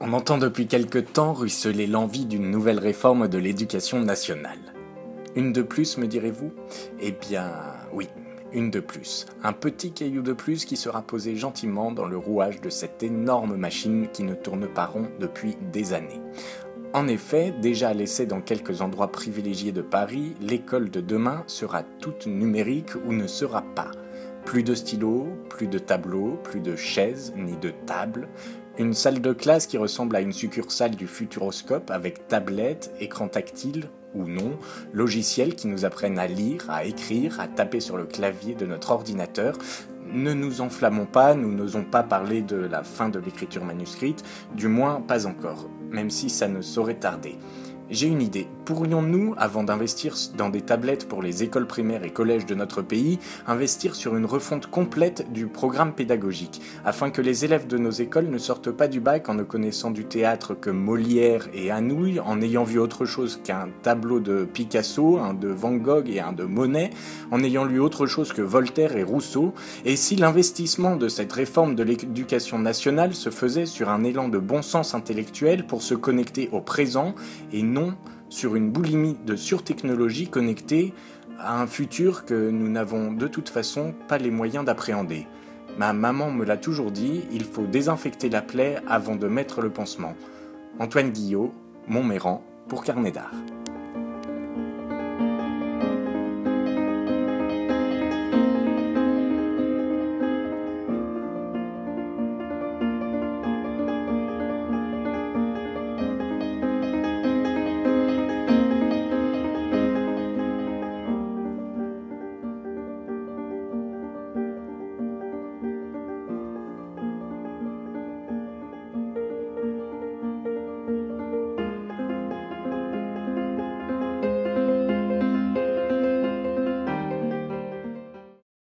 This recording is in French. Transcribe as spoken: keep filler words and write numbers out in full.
On entend depuis quelque temps ruisseler l'envie d'une nouvelle réforme de l'éducation nationale. Une de plus, me direz-vous ? Eh bien, oui, une de plus. Un petit caillou de plus qui sera posé gentiment dans le rouage de cette énorme machine qui ne tourne pas rond depuis des années. En effet, déjà à l'essai dans quelques endroits privilégiés de Paris, l'école de demain sera toute numérique ou ne sera pas. Plus de stylos, plus de tableaux, plus de chaises ni de tables. Une salle de classe qui ressemble à une succursale du Futuroscope avec tablette, écran tactile ou non, logiciels qui nous apprennent à lire, à écrire, à taper sur le clavier de notre ordinateur. Ne nous enflammons pas, nous n'osons pas parler de la fin de l'écriture manuscrite, du moins pas encore, même si ça ne saurait tarder. J'ai une idée. Pourrions-nous, avant d'investir dans des tablettes pour les écoles primaires et collèges de notre pays, investir sur une refonte complète du programme pédagogique, afin que les élèves de nos écoles ne sortent pas du bac en ne connaissant du théâtre que Molière et Anouilh, en ayant vu autre chose qu'un tableau de Picasso, un de Van Gogh et un de Monet, en ayant lu autre chose que Voltaire et Rousseau, et si l'investissement de cette réforme de l'éducation nationale se faisait sur un élan de bon sens intellectuel pour se connecter au présent et non sur une boulimie de surtechnologie connectée à un futur que nous n'avons de toute façon pas les moyens d'appréhender. Ma maman me l'a toujours dit, il faut désinfecter la plaie avant de mettre le pansement. Antoine Guillot, Montméran, pour Carnet d'Art.